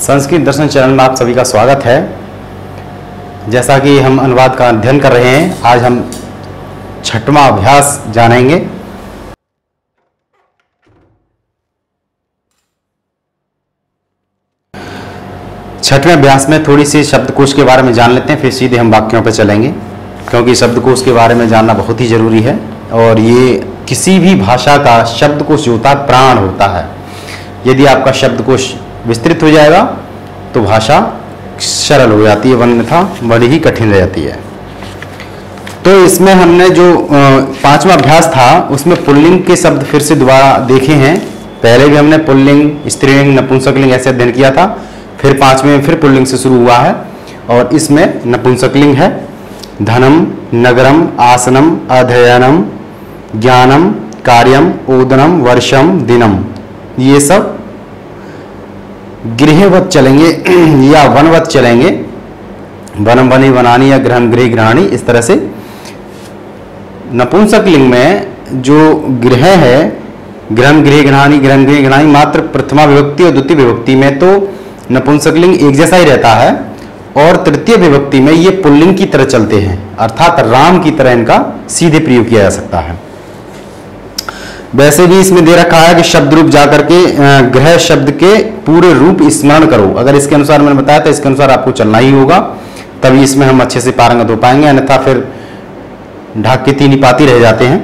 संस्कृत दर्शन channel में आप सभी का स्वागत है। जैसा कि हम अनुवाद का अध्ययन कर रहे हैं, आज हम छठवां अभ्यास जानेंगे। छठवें अभ्यास में थोड़ी सी शब्दकोश के बारे में जान लेते हैं, फिर सीधे हम वाक्यों पर चलेंगे, क्योंकि शब्दकोश के बारे में जानना बहुत ही जरूरी है। और ये किसी भी भाषा का शब्दकोश जो होता है प्राण होता है। यदि आपका शब्दकोश विस्तृत हो जाएगा तो भाषा सरल हो जाती है, वन्यथा बड़ी ही कठिन रह जाती है। तो इसमें हमने जो पांचवा अभ्यास था उसमें पुल्लिंग के शब्द फिर से दोबारा देखे हैं। पहले भी हमने पुल्लिंग, स्त्रीलिंग, नपुंसकलिंग ऐसे अध्ययन किया था। फिर पांचवें में फिर पुल्लिंग से शुरू हुआ है और इसमें नपुंसकलिंग है। धनम, नगरम, आसनम, अध्ययनम, ज्ञानम, कार्यम, ओदनम, वर्षम, दिनम, ये सब गृहवत चलेंगे या वनवत चलेंगे। वनम, वनी, वनानी या ग्रहण, गृह, गृहाणी, इस तरह से। नपुंसकलिंग में जो गृह है, ग्रहण, गृह, गृहाणी, ग्रहण, गृह, गृहाणी, मात्र प्रथमा विभक्ति और द्वितीय विभक्ति में तो नपुंसकलिंग एक जैसा ही रहता है, और तृतीय विभक्ति में ये पुल्लिंग की तरह चलते हैं, अर्थात राम की तरह इनका सीधे प्रयोग किया जा सकता है। वैसे भी इसमें दे रखा है कि शब्द रूप जाकर के ग्रह शब्द के पूरे रूप स्मरण करो। अगर इसके अनुसार मैंने बताया था, इसके अनुसार आपको चलना ही होगा, तभी इसमें हम अच्छे से पारंगत हो पाएंगे, अन्यथा फिर ढाक के तीन ही पाती रह जाते हैं।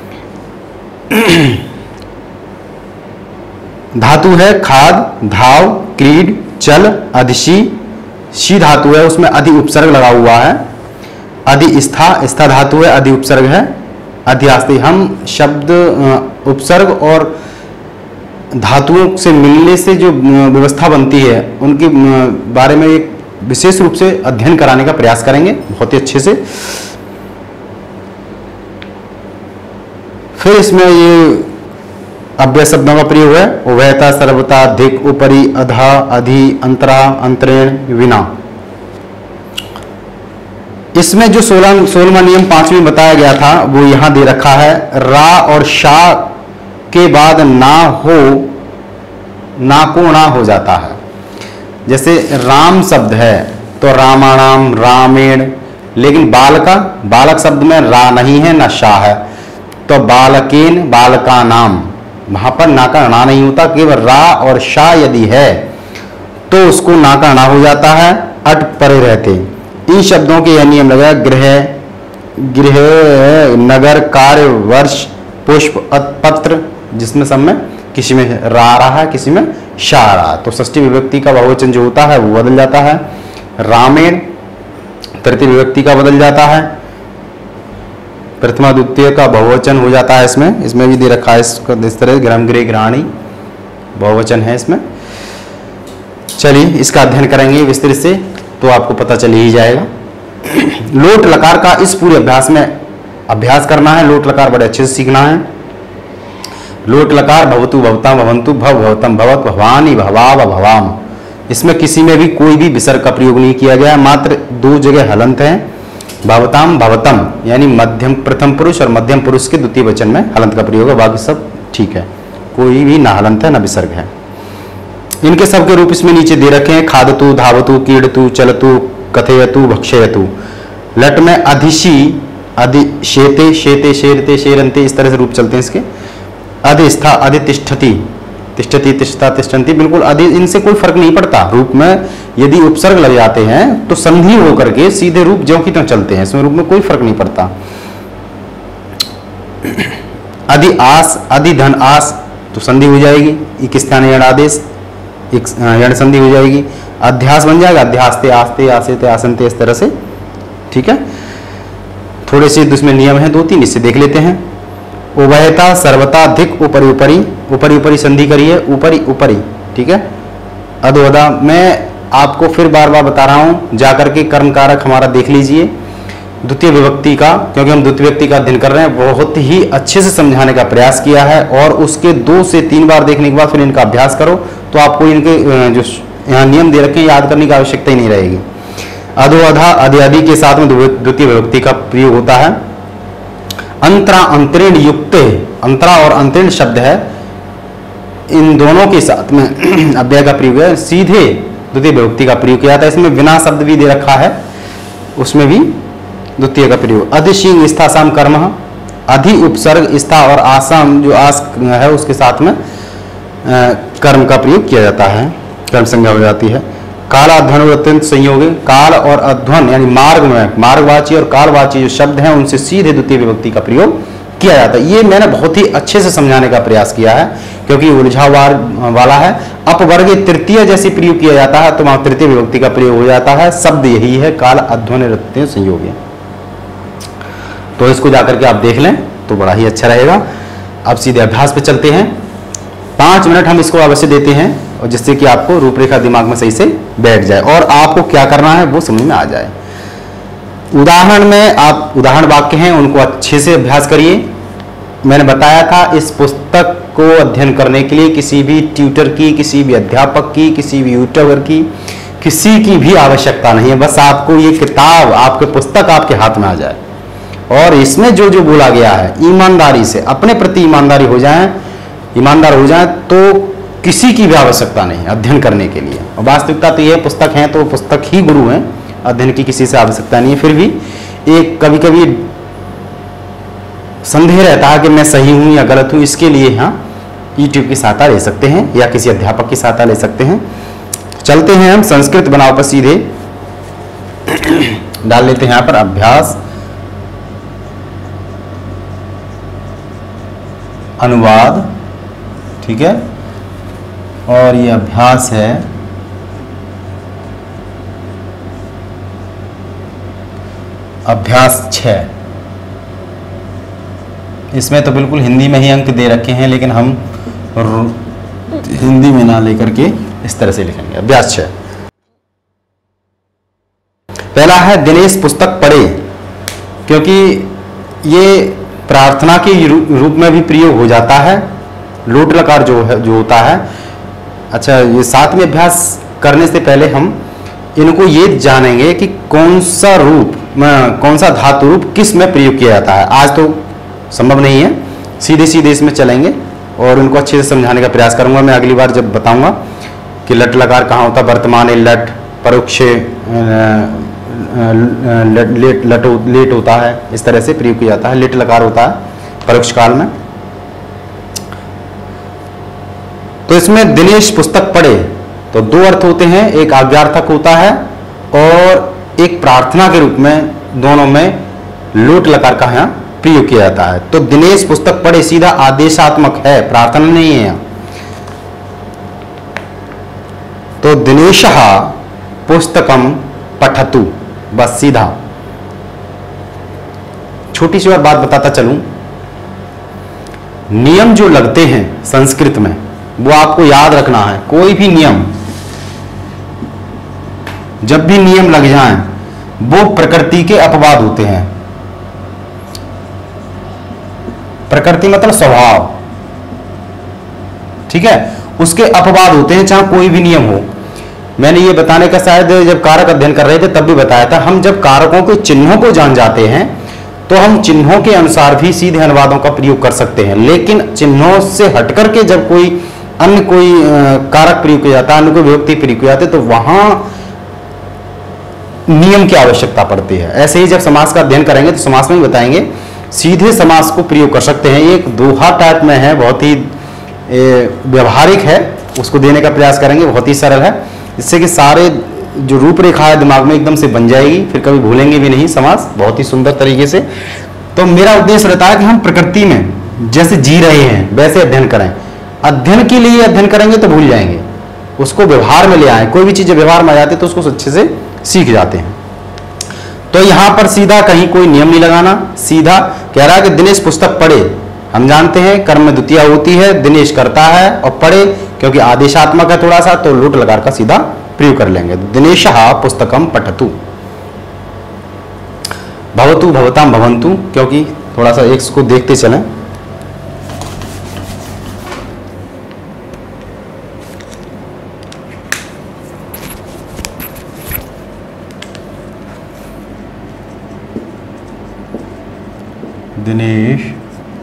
धातु है खाद, धाव, क्रीड, चल, अधिशी। शी धातु है, उसमें अधि उपसर्ग लगा हुआ है। अधिस्था, स्था धातु है, अधि उपसर्ग है। अध्यास्ति, हम शब्द उपसर्ग और धातुओं से मिलने से जो व्यवस्था बनती है उनके बारे में एक विशेष रूप से अध्ययन कराने का प्रयास करेंगे बहुत ही अच्छे से। फिर इसमें ये अव्यय शब्दों का प्रयोग है। उभयता, सर्वता, अधिक, ऊपरी, अधा, अधि, अंतरा, अंतरेण, विना। इसमें जो 16वां नियम 5वीं बताया गया था वो यहां दे रखा है। रा और शा के बाद ना हो, ना को ना हो जाता है। जैसे राम शब्द है तो रामाणाम, रामेण, लेकिन बालक शब्द में रा नहीं है ना शा है, तो बालकेन, बालका नाम, वहां पर ना का ना नहीं होता, केवल रा और शा यदि है तो उसको ना का ना हो जाता है, अट परे रहते। इन शब्दों के यह नियम लगा। गृह, नगर, कार्य, वर्ष, पुष्प, पत्र, जिसमें सब में किसी में रा रहा है, किसी में शा रहा। तो षष्ठी विभक्ति का बहुवचन जो होता है वो बदल जाता है। रामेण तृतीय विभक्ति का बदल जाता है। प्रथमा द्वितीय का बहुवचन हो जाता है। इसमें भी दे रखा है इस तरह ग्रह, गृह, गृहाणी बहुवचन है इसमें। चलिए इसका अध्ययन करेंगे विस्तृत से, तो आपको पता चल ही जाएगा। लोट लकार का इस पूरे अभ्यास में अभ्यास करना है। लोट लकार बड़े अच्छे से सीखना है। लोट लकार भवतु, भवता, भवंतु, भव, भवतम, भवत, भवानी, भवाव, भवाम। इसमें किसी में भी कोई भी विसर्ग का प्रयोग नहीं किया गया है, मात्र दो जगह हलंत हैं। भवताम, भवतम यानी मध्यम प्रथम पुरुष और मध्यम पुरुष के द्वितीय वचन में हलंत का प्रयोग है, बाकी सब ठीक है, कोई भी ना हलंत है ना विसर्ग है। इनके सबके रूप इसमें नीचे दे रखे हैं। खादतु, धावतु, कीड़तु, चलतु, कथयतु, भक्षयतु। लट में अधिशी, अधिशेते, शेते, शेरते, शेरंते, इस तरह से रूप चलते हैं इसके। अधिस्था, अधितिष्ठति, तिष्ठति, तिष्ठता, तिष्ठन्ति, बिल्कुल अधि, इनसे कोई फर्क नहीं पड़ता रूप में। यदि उपसर्ग लग जाते हैं तो संधि होकर के सीधे रूप ज्यों की त्यों चलते हैं, इसमें रूप में कोई फर्क नहीं पड़ता। अधि आस, अधि धन आस, तो संधि हो जाएगी। एक स्थान यण आदेश, एक यण संधि हो जाएगी। अध्यास बन जाएगा, अध्यास्ते, आस्ते, आसेते, आसनते, इस तरह से। ठीक है, थोड़े से इसमें नियम हैं 2-3, इससे देख लेते हैं। उभयता, सर्वता, धिक, ऊपरी, ऊपरी, ऊपरी, ऊपरी संधि करिए, ऊपरी, ऊपरी। ठीक है, अधोअधा। मैं आपको फिर बार बार बता रहा हूं, जाकर के कर्म कारक हमारा देख लीजिए द्वितीय विभक्ति का, क्योंकि हम द्वितीय विभक्ति का अध्ययन कर रहे हैं। बहुत ही अच्छे से समझाने का प्रयास किया है, और उसके 2 से 3 बार देखने के बाद फिर इनका अभ्यास करो तो आपको इनके जो यहाँ नियम दे रखे हैं याद करने की आवश्यकता ही नहीं रहेगी। अधोअधा, अधि, अधि के साथ में द्वितीय विभक्ति का प्रयोग होता है। अंतरा, अंतरिण युक्त, अंतरा और अंतरिण शब्द है, इन दोनों के साथ में अव्यय का प्रयोग है। सीधे द्वितीय विभक्ति का प्रयोग किया जाता है। इसमें विना शब्द भी दे रखा है, उसमें भी द्वितीय का प्रयोग। अधिशींग स्था साम कर्म, अधि उपसर्ग स्था और आसाम जो आस है उसके साथ में कर्म का प्रयोग किया जाता है, कर्म संज्ञा हो जाती है। काल अध्वन और अत्यंत संयोग, काल और अध्वन यानी मार्ग में मार्गवाची और कालवाची जो शब्द हैं उनसे सीधे द्वितीय विभक्ति का प्रयोग किया जाता है। ये मैंने बहुत ही अच्छे से समझाने का प्रयास किया है क्योंकि उलझावार वाला है। अपवर्ग तृतीय जैसे प्रयोग किया जाता है तो वहां तृतीय विभक्ति का प्रयोग हो जाता है। शब्द यही है, काल अध्वन अत्यंत संयोग। तो इसको जाकर के आप देख लें तो बड़ा ही अच्छा रहेगा। अब सीधे अभ्यास पे चलते हैं। 5 मिनट हम इसको अवश्य देते हैं और जिससे कि आपको रूपरेखा दिमाग में सही से बैठ जाए और आपको क्या करना है वो समझ में आ जाए। उदाहरण में आप उदाहरण वाक्य हैं उनको अच्छे से अभ्यास करिए। मैंने बताया था इस पुस्तक को अध्ययन करने के लिए किसी भी ट्यूटर की, किसी भी अध्यापक की, किसी भी यूट्यूबर की, किसी की भी आवश्यकता नहीं है। बस आपको ये किताब, आपके पुस्तक आपके हाथ में आ जाए और इसमें जो जो बोला गया है ईमानदारी से अपने प्रति ईमानदार हो जाए तो किसी की भी आवश्यकता नहीं अध्ययन करने के लिए। और वास्तविकता तो यह पुस्तक है तो पुस्तक ही गुरु हैं, अध्ययन की किसी से आवश्यकता नहीं है। फिर भी एक कभी कभी संदेह रहता है कि मैं सही हूं या गलत हूं, इसके लिए यहाँ यूट्यूब की सहायता ले सकते हैं या किसी अध्यापक की सहायता ले सकते हैं। चलते हैं हम संस्कृत बनाव पर सीधे डाल लेते हैं यहाँ पर अभ्यास अनुवाद, ठीक है। और ये अभ्यास है अभ्यास 6। इसमें तो बिल्कुल हिंदी में ही अंक दे रखे हैं लेकिन हम हिंदी में ना लेकर के इस तरह से लिखेंगे। अभ्यास 6 पहला है दिनेश पुस्तक पढ़े, क्योंकि ये प्रार्थना के रूप में भी प्रयोग हो जाता है। लोट लकार जो होता है। अच्छा, ये 7वें अभ्यास करने से पहले हम इनको ये जानेंगे कि कौन सा रूप, कौन सा धातु रूप किस में प्रयोग किया जाता है। आज तो संभव नहीं है, सीधे सीधे इसमें चलेंगे और उनको अच्छे से समझाने का प्रयास करूंगा। मैं अगली बार जब बताऊंगा कि लट लकार कहाँ होता है, वर्तमान लट, परोक्ष लेट होता है, इस तरह से प्रयोग किया जाता है। लिट लकार होता है परोक्ष काल में। तो इसमें दिनेश पुस्तक पढ़े तो 2 अर्थ होते हैं, एक आज्ञार्थक होता है और एक प्रार्थना के रूप में, दोनों में लोट लकार का यहाँ प्रयोग किया जाता है। तो दिनेश पुस्तक पढ़े सीधा आदेशात्मक है, प्रार्थना नहीं है। तो दिनेशः पुस्तकम पठतु, बस सीधा। छोटी सी और बात बताता चलूं, नियम जो लगते हैं संस्कृत में वो आपको याद रखना है। कोई भी नियम, जब भी नियम लग जाएं वो प्रकृति के अपवाद होते हैं। प्रकृति मतलब स्वभाव, ठीक है, उसके अपवाद होते हैं, चाहे कोई भी नियम हो। मैंने ये बताने का शायद जब कारक अध्ययन कर रहे थे तब भी बताया था। हम जब कारकों के चिन्हों को जान जाते हैं तो हम चिन्हों के अनुसार भी सीधे अनुवादों का प्रयोग कर सकते हैं। लेकिन चिन्हों से हटकर के जब कोई कारक प्रयोग किया जाता है, अन्य कोई विभक्ति प्रयोग किया जाता है, तो वहां नियम की आवश्यकता पड़ती है। ऐसे ही जब समास का अध्ययन करेंगे तो समास में ही बताएंगे, सीधे समास को प्रयोग कर सकते हैं। एक दोहा टाइप में है, बहुत ही व्यवहारिक है, उसको देने का प्रयास करेंगे, बहुत ही सरल है, इससे कि सारे जो रूपरेखा है दिमाग में एकदम से बन जाएगी, फिर कभी भूलेंगे भी नहीं समास, बहुत ही सुंदर तरीके से। तो मेरा उद्देश्य रहता है कि हम प्रकृति में जैसे जी रहे हैं वैसे अध्ययन करें। अध्ययन के लिए अध्ययन करेंगे तो भूल जाएंगे, उसको व्यवहार में ले आए। कोई भी चीज व्यवहार में आ जाती है तो उसको अच्छे से सीख जाते हैं। तो यहां पर सीधा कहीं कोई नियम नहीं लगाना, सीधा कह रहा है कि दिनेश पुस्तक पढ़े। हम जानते हैं कर्म में द्वितीया होती है, दिनेश करता है और पढ़े क्योंकि आदेशात्मक है थोड़ा सा, तो लुट लकार का सीधा प्रयोग कर लेंगे। दिनेशः पुस्तकम पठतु, भवतु भवताम भवन्तु, क्योंकि थोड़ा सा एक को देखते चलें। दिनेश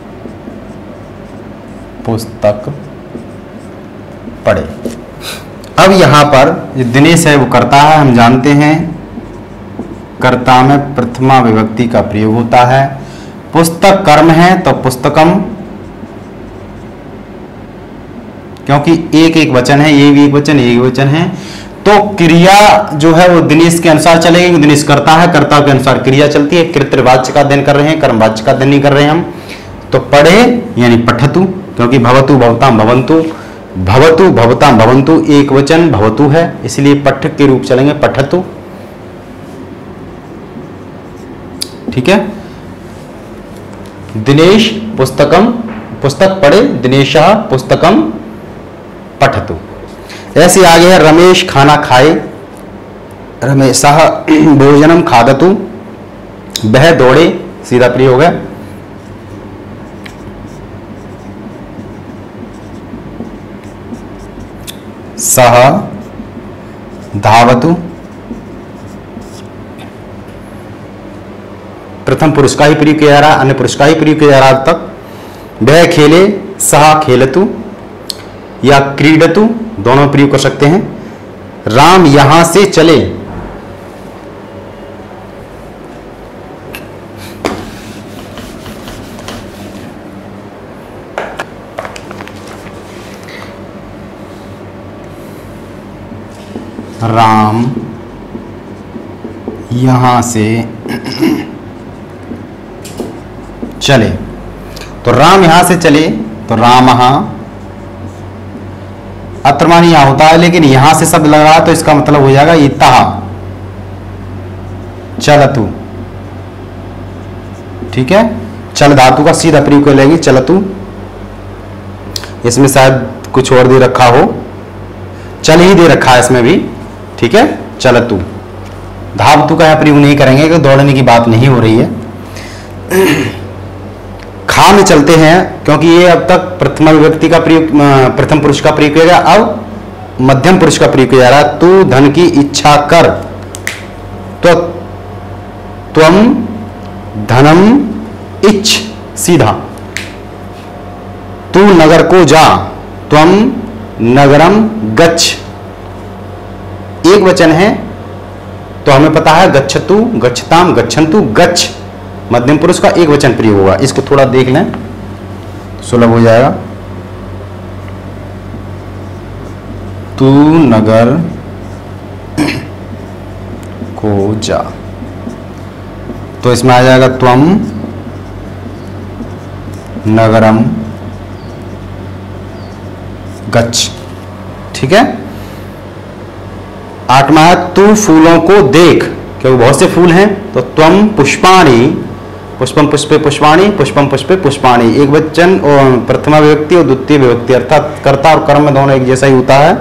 पुस्तक पढ़े, अब यहां पर जो दिनेश है वो कर्ता है, हम जानते हैं कर्ता में प्रथमा विभक्ति का प्रयोग होता है। पुस्तक कर्म है तो पुस्तकम, क्योंकि एक एक वचन है, ये भी एक वचन, ये एक वचन है, तो क्रिया जो है वो दिनेश के अनुसार चलेगी। दिनेश करता है, कर्ता के अनुसार क्रिया चलती है। कृतवाच्य का अध्ययन कर रहे हैं, कर्मवाच्य का अध्ययन नहीं कर रहे हैं हम। तो पढ़े यानी पठतु, क्योंकि भवतु भवताम भवन्तु, भवतु भवताम भवन्तु एक वचन भवतु है, इसलिए पठक के रूप चलेंगे, पठतु। ठीक है। दिनेश पुस्तकम, पुस्तक पढ़े, दिनेशः पुस्तकम पठतु। ऐसे आगे है रमेश खाना खाए, रमेशः भोजनम खादतु। वह दौड़े, सीधा प्रयोग है। सह धावतु, प्रथम पुरुष का ही प्रयोग किया जा रहा है, अन्य पुरुष का ही प्रयोग किया जा रहा है अब तक। वह खेले, सह खेलतु या क्रीडतु, दोनों प्रयोग कर सकते हैं। राम यहां से चले, राम यहां से चले, तो राम यहां से चले तो रामः, अत्रमानी यहां होता है लेकिन यहां से शब्द लग रहा है तो इसका मतलब हो जाएगा इतः चलतु। ठीक है। चल धातु का सीधा प्रयोग कर लेंगे, चलतु। इसमें शायद कुछ और दे रखा हो, चल ही दे रखा है इसमें भी। ठीक है, चलतु। धावतु का यहां प्रयोग नहीं करेंगे क्योंकि दौड़ने की बात नहीं हो रही है। खा में चलते हैं क्योंकि ये अब तक प्रथमा विभक्ति का प्रयोग, प्रथम पुरुष का प्रयोग किया गया, अब मध्यम पुरुष का प्रयोग किया जा रहा है। तू धन की इच्छा कर, तो त्वम धनम इच्छ, सीधा। तू नगर को जा, त्वम नगरम गच्छ, एक वचन है तो हमें पता है गच्छतु, गच्छताम, गच्छन्तु, गच्छ मध्यम पुरुष का एक वचन प्रयोग होगा। इसको थोड़ा देख लें, सुलभ हो जाएगा। तू नगर को जा, तो इसमें आ जाएगा त्वम नगरम गच्छ। ठीक है। आठवां है तू फूलों को देख, क्योंकि बहुत से फूल हैं, तो त्वम पुष्पाणि, पुष्पम पुष्पे पुष्पाणि, पुष्पम पुष्पे पुष्पाणि, एक वचन और प्रथमा विभक्ति और द्वितीय विभक्ति, अर्थात कर्ता और कर्म में दोनों एक जैसा ही होता है।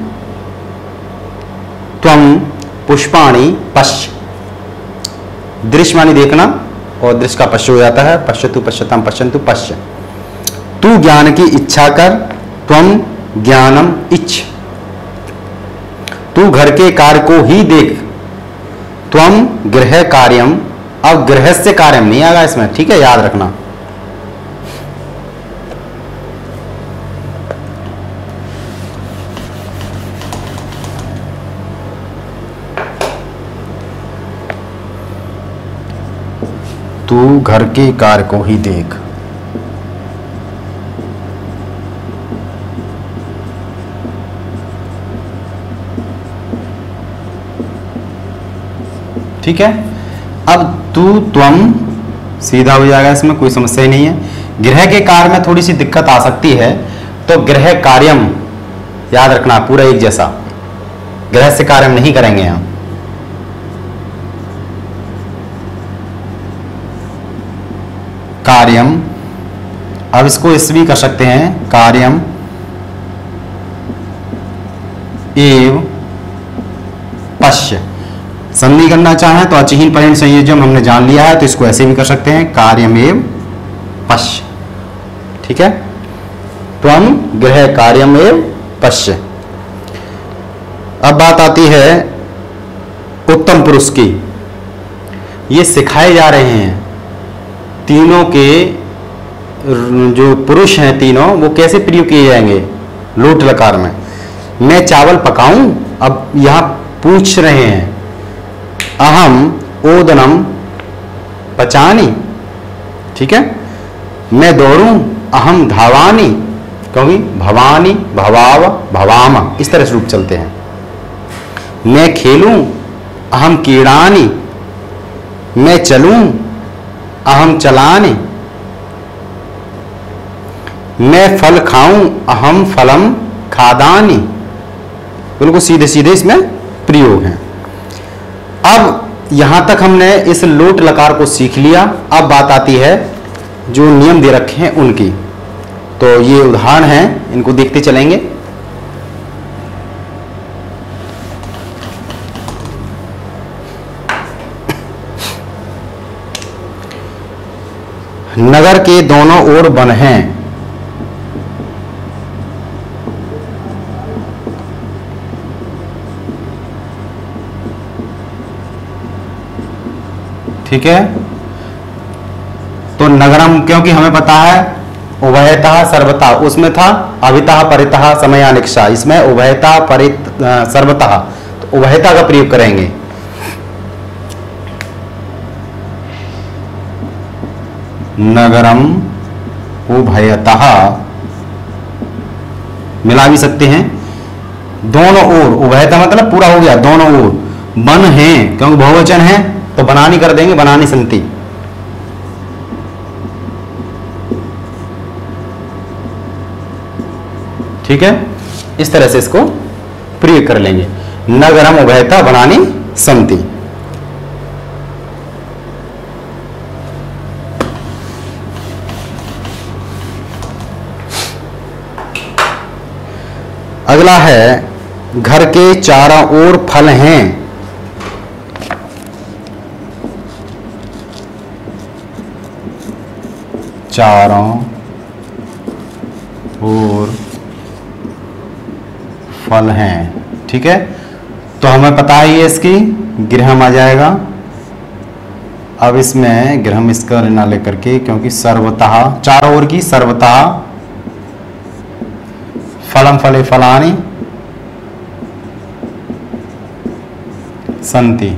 त्वम पुष्पाणि पश्य, दृश्य मानी देखना और दृश्य का पश्य हो जाता है, पश्यतु पश्यताम पश्यन्तु पश्य। तू ज्ञान की इच्छा कर, त्वम ज्ञानम इच्छ। तू घर के कार्य को ही देख, त्वम गृह कार्यम, अब गृह से कार्यम नहीं आएगा इसमें, ठीक है, याद रखना। तू घर के कार्य को ही देख। ठीक है। अब तू त्वम सीधा हो जाएगा, इसमें कोई समस्या ही नहीं है। गृह के कार्य में थोड़ी सी दिक्कत आ सकती है, तो गृह कार्यम याद रखना, पूरा एक जैसा, गृह से कार्यम नहीं करेंगे यहां। कार्यम, अब इसको इस भी कर सकते हैं, कार्यम एव पश्य। संधि करना चाहें तो अचिहीन परिण संयोजन हमने जान लिया है, तो इसको ऐसे भी कर सकते हैं, कार्यमेव पश्य। ठीक है। त्वम गृह कार्यमेव पश्य। अब बात आती है उत्तम पुरुष की। ये सिखाए जा रहे हैं तीनों के, जो पुरुष हैं तीनों, वो कैसे प्रयोग किए जाएंगे लोट लकार में। मैं चावल पकाऊं, अब यहां पूछ रहे हैं अहम ओदनम पचानी, ठीक है। मैं दौड़ूं, अहम धावानी, क्योंकि भवानी भवाव भवामा इस तरह से रूप चलते हैं। मैं खेलूं, अहम क्रीडानी, मैं चलूं, अहम चलानी, मैं फल खाऊं, अहम फलम खादानी। बिल्कुल सीधे सीधे इसमें प्रयोग हैं। अब यहां तक हमने इस लोट लकार को सीख लिया। अब बात आती है जो नियम दे रखे हैं उनकी। तो ये उदाहरण हैं, इनको देखते चलेंगे। नगर के दोनों ओर वन हैं, ठीक है। तो नगरम, क्योंकि हमें पता है उभयतः सर्वतः, उसमें था अभितः परितः समयानिक्षा, इसमें उभयतः परित सर्वतः, तो उभयतः का प्रयोग करेंगे। नगरम उभयतः मिला भी सकते हैं, दोनों ओर, उभयतः मतलब पूरा हो गया, दोनों ओर वन हैं, क्योंकि बहुवचन है तो बनानी कर देंगे, बनानी संति। ठीक है, इस तरह से इसको प्रयोग कर लेंगे। नगरम उभयतः बनानी संति। अगला है घर के चारों ओर फल हैं, चारों ओर फल हैं, ठीक है। तो हमें पता ही है इसकी गृहम आ जाएगा। अब इसमें गृहम इसका ना लेकर के, क्योंकि सर्वतः चारों ओर की सर्वतः फलम फले फलानी संति।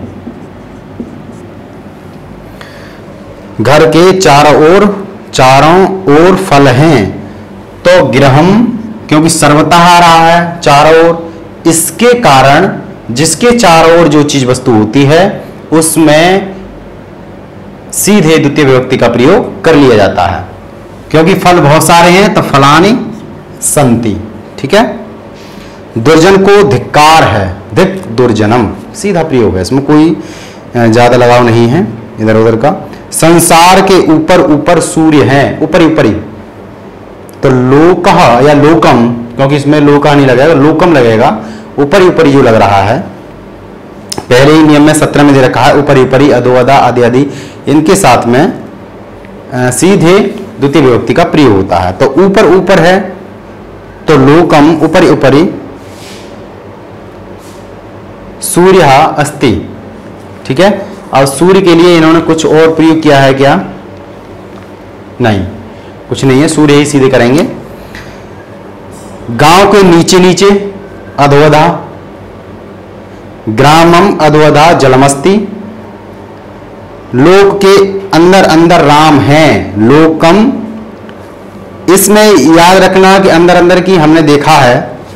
घर के चारों ओर फल हैं, तो गृहम, क्योंकि सर्वतः आ रहा है चारों ओर, इसके कारण जिसके चारों ओर जो चीज वस्तु होती है उसमें सीधे द्वितीय विभक्ति का प्रयोग कर लिया जाता है। क्योंकि फल बहुत सारे हैं तो फलानी संति, ठीक है। दुर्जन को धिक्कार है, धिक दुर्जनम, सीधा प्रयोग है, इसमें कोई ज्यादा लगाव नहीं है इधर उधर का। संसार के ऊपर ऊपर सूर्य है, ऊपर ऊपर ही, तो लोकः या लोकम, क्योंकि इसमें लोका नहीं लगेगा, लोकम लगेगा, ऊपर ऊपर जो लग रहा है। पहले ही नियम में 17 में दे रखा है ऊपर ऊपर ही, अधो अधा आदि आदि, इनके साथ में सीधे द्वितीय विभक्ति का प्रयोग होता है। तो ऊपर ऊपर है तो लोकम, ऊपर ऊपर ही, सूर्य अस्ति, ठीक है। और सूर्य के लिए इन्होंने कुछ और प्रयोग किया है क्या? नहीं, कुछ नहीं है, सूर्य ही सीधे करेंगे। गांव के नीचे नीचे अधोधा, ग्रामम अधोधा जलमस्ति, लोक के अंदर अंदर राम है, लोकम। इसमें याद रखना कि अंदर अंदर की हमने देखा है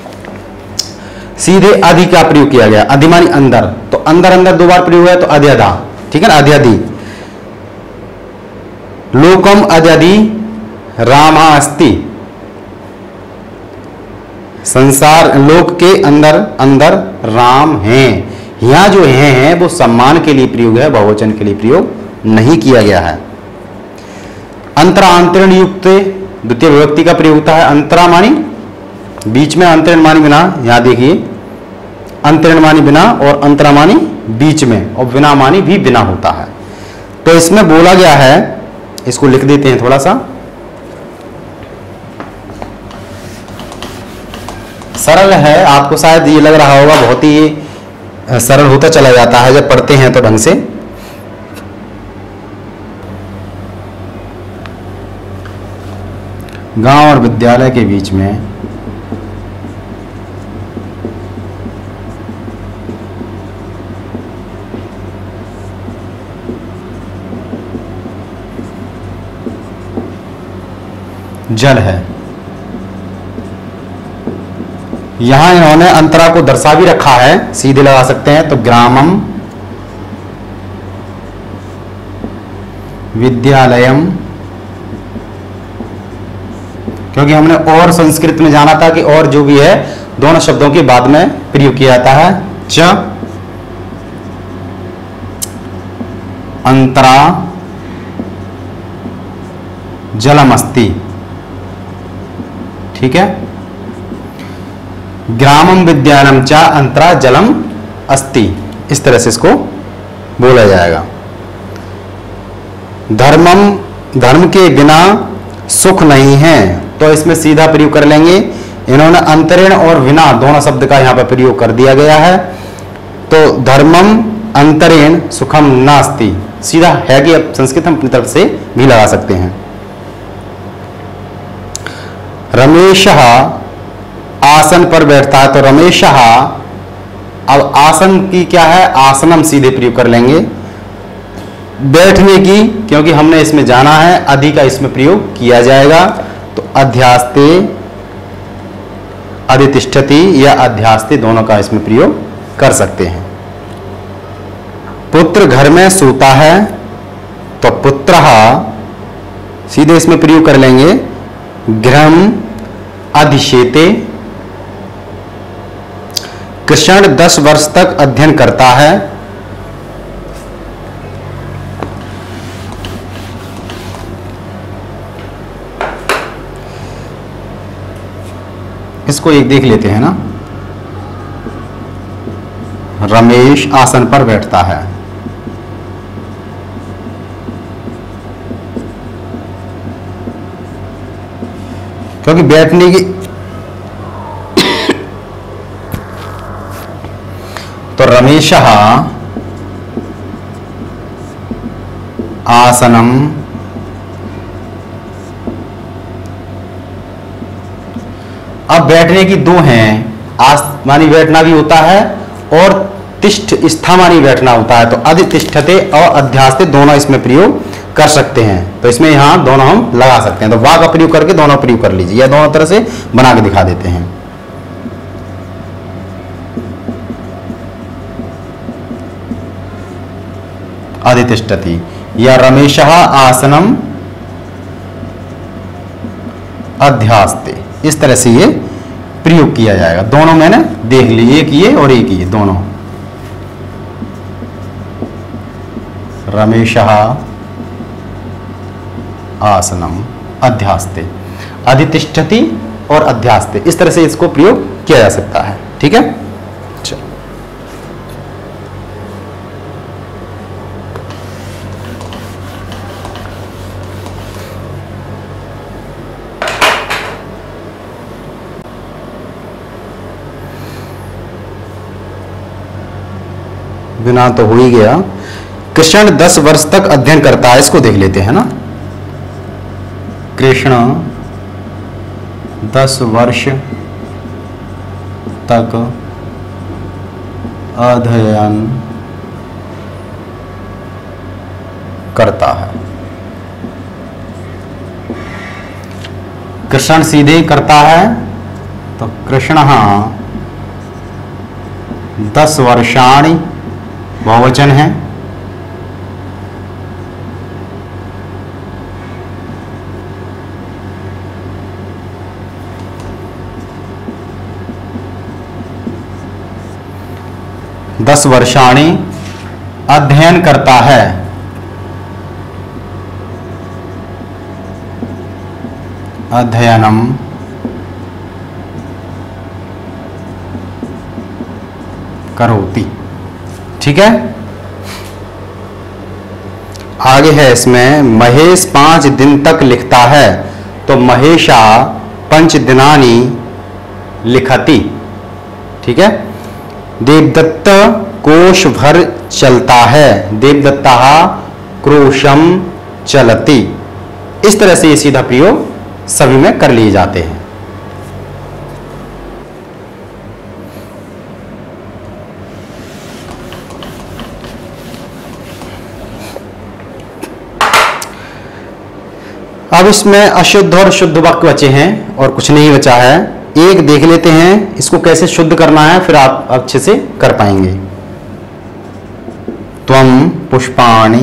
सीधे अधि का प्रयोग किया गया, अधिमानी अंदर, तो अंदर अंदर दो बार प्रयोग है तो अध्यधा, ठीक है ना, अध्यधि। लोकम अध्यधि रामा अस्ति, संसार लोक के अंदर अंदर राम हैं। यहां जो है वो सम्मान के लिए प्रयोग है, बहुवचन के लिए प्रयोग नहीं किया गया है। अंतरांतरण युक्त द्वितीय विभक्ति का प्रयोग होता है। अंतरा मानी बीच में, अंतरण मानी बिना, यहां देखिए अंतरण मानी बिना और अंतरा मानी बीच में, और बिना मानी भी बिना होता है। तो इसमें बोला गया है, इसको लिख देते हैं थोड़ा सा, सरल है, आपको शायद ये लग रहा होगा बहुत ही सरल होता चला जाता है जब पढ़ते हैं तो ढंग से। गांव और विद्यालय के बीच में जल है। यहां इन्होंने अंतरा को दर्शा भी रखा है, सीधे लगा सकते हैं। तो ग्रामम विद्यालयम, क्योंकि हमने और संस्कृत में जाना था कि और जो भी है दोनों शब्दों के बाद में प्रयोग किया जाता है। च अंतरा जलमस्ति, ठीक है। ग्रामम विद्यालयम च अंतरा जलम अस्ति, इस तरह से इसको बोला जाएगा। धर्मम, धर्म के बिना सुख नहीं है, तो इसमें सीधा प्रयोग कर लेंगे। इन्होंने अंतरेण और विना दोनों शब्द का यहां पर प्रयोग कर दिया गया है। तो धर्मम अंतरेण सुखम नास्ति, सीधा है कि अब संस्कृत हम अपनी तरफ से भी लगा सकते हैं। रमेश आसन पर बैठता है, तो रमेश, अब आसन की क्या है, आसनम सीधे प्रयोग कर लेंगे। बैठने की, क्योंकि हमने इसमें जाना है, अधि का इसमें प्रयोग किया जाएगा। तो अध्यास्ते, अधितिष्ठति या अध्यास्ते दोनों का इसमें प्रयोग कर सकते हैं। पुत्र घर में सोता है, तो पुत्रः सीधे इसमें प्रयोग कर लेंगे। गृहम अधिशेते, कृष्ण 10 वर्ष तक अध्ययन करता है। इसको एक देख लेते हैं ना। रमेश आसन पर बैठता है, क्योंकि बैठने की तो रमेश आसनम अब बैठने की दो हैं, आसमानी बैठना भी होता है और तिष्ठ स्थामानी बैठना होता है। तो अधितिष्ठते और अध्यास्ते दोनों इसमें प्रयोग कर सकते हैं। तो इसमें यहां दोनों हम लगा सकते हैं। तो वा का प्रयोग करके दोनों प्रयोग कर लीजिए, या दोनों तरह से बना के दिखा देते हैं। अधितिष्ठति या रमेश आसनम अध्यास्ते, इस तरह से ये प्रयोग किया जाएगा। दोनों मैंने देख लिए, एक ये और एक ये, दोनों। रमेश आसनम अध्यास्ते, अधितिष्ठति और अध्यास्ते, इस तरह से इसको प्रयोग किया जा सकता है। ठीक है, चलो बिना तो हो ही गया। कृष्ण 10 वर्ष तक अध्ययन करता है, इसको देख लेते हैं ना। कृष्ण 10 वर्ष तक अध्ययन करता है। कृष्ण सीधे करता है, तो कृष्ण 10 वर्षाणि बहुवचन है। दस वर्षाणि अध्ययन करता है। अध्ययनम करोति। ठीक है, आगे है इसमें महेश 5 दिन तक लिखता है, तो महेशा 5 दिनानि लिखति। ठीक है, देवदत्त कोश भर चलता है। देवदत्ता क्रोशम चलति। इस तरह से ये सीधा प्रयोग सभी में कर लिए जाते हैं। अब इसमें अशुद्ध और शुद्ध वाक्य बचे हैं और कुछ नहीं बचा है। एक देख लेते हैं इसको कैसे शुद्ध करना है, फिर आप अच्छे से कर पाएंगे। त्वं पुष्पाणि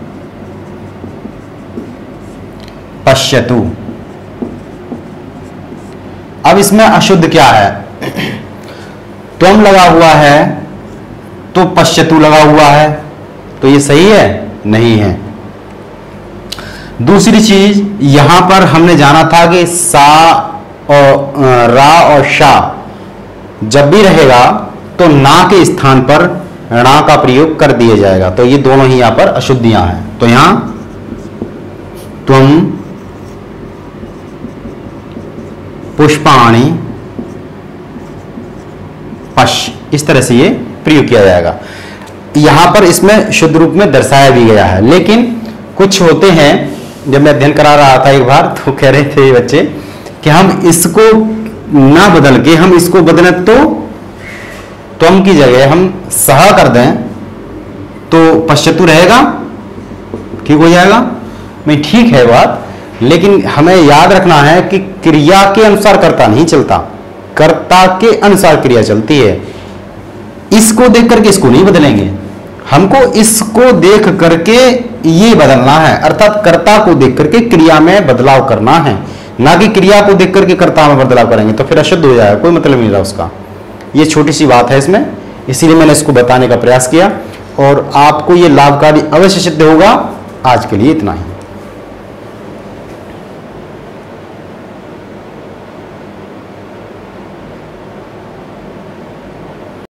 पश्यतु। अब इसमें अशुद्ध क्या है? त्वं लगा हुआ है तो पश्यतु लगा हुआ है, तो ये सही है? नहीं है। दूसरी चीज, यहां पर हमने जाना था कि सा और रा और शा जब भी रहेगा तो ना के स्थान पर णा का प्रयोग कर दिया जाएगा, तो ये दोनों ही यहां पर अशुद्धियां हैं। तो यहां त्वं पुष्पाणि पश, इस तरह से ये प्रयोग किया जाएगा। यहां पर इसमें शुद्ध रूप में दर्शाया भी गया है, लेकिन कुछ होते हैं, जब मैं अध्ययन करा रहा था एक बार तो कह रहे थे बच्चे कि हम इसको ना बदल के हम इसको बदलें तो त्वं की जगह हम सह कर दें तो पश्यतु रहेगा, ठीक हो जाएगा। नहीं, ठीक है बात, लेकिन हमें याद रखना है कि क्रिया के अनुसार कर्ता नहीं चलता, कर्ता के अनुसार क्रिया चलती है। इसको देख करके इसको नहीं बदलेंगे, हमको इसको देख करके ये बदलना है, अर्थात कर्ता को देख करके क्रिया में बदलाव करना है, ना कि क्रिया को देख करके कर्ता में बदलाव करेंगे तो फिर अशुद्ध हो जाएगा, कोई मतलब नहीं रहा उसका। ये छोटी सी बात है इसमें, इसीलिए मैंने इसको बताने का प्रयास किया और आपको ये लाभकारी अवश्य सिद्ध होगा। आज के लिए इतना ही।